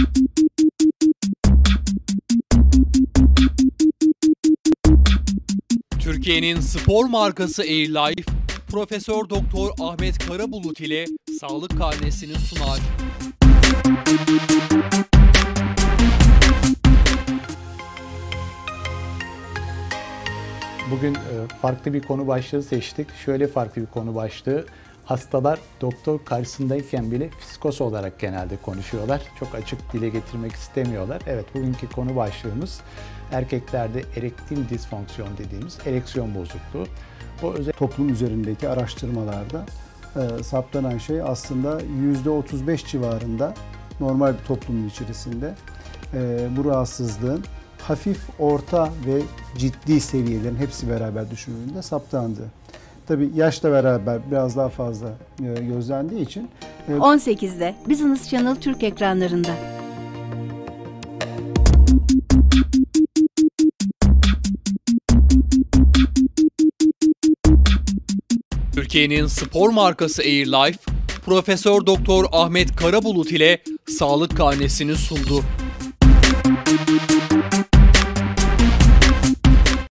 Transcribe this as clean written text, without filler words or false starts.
Türkiye'nin spor markası Airlife, Profesör Doktor Ahmet Karabulut ile sağlık karnesini sunar. Bugün farklı bir konu başlığı seçtik. Şöyle farklı bir konu başlığı. Hastalar doktor karşısındayken bile fiskos olarak genelde konuşuyorlar. Çok açık dile getirmek istemiyorlar. Evet, bugünkü konu başlığımız erkeklerde erektil disfonksiyon dediğimiz ereksiyon bozukluğu. O özel toplum üzerindeki araştırmalarda saptanan şey aslında %35 civarında normal bir toplumun içerisinde bu rahatsızlığın hafif, orta ve ciddi seviyelerin hepsi beraber düşünüldüğünde saptandı. Tabii yaşla beraber biraz daha fazla gözlendiği için 18'de Business Channel Türk ekranlarında. Türkiye'nin spor markası Airlife, Profesör Doktor Ahmet Karabulut ile sağlık karnesini sundu.